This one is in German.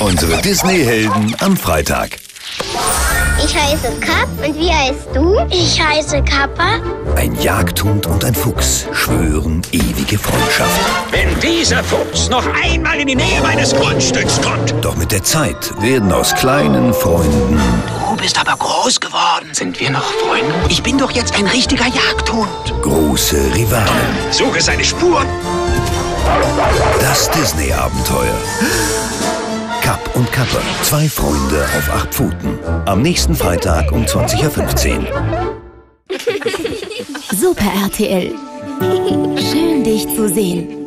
Unsere Disney-Helden am Freitag. Ich heiße Cap und wie heißt du? Ich heiße Kappa. Ein Jagdhund und ein Fuchs schwören ewige Freundschaft. Wenn dieser Fuchs noch einmal in die Nähe meines Grundstücks kommt. Doch mit der Zeit werden aus kleinen Freunden Du bist aber groß geworden. Sind wir noch Freunde? Ich bin doch jetzt ein richtiger Jagdhund. große Rivalen. Suche seine Spuren. Das Disney-Abenteuer. Cap und Kappa, 2 Freunde auf 8 Pfoten. Am nächsten Freitag um 20:15 Uhr. Super RTL. Schön, dich zu sehen.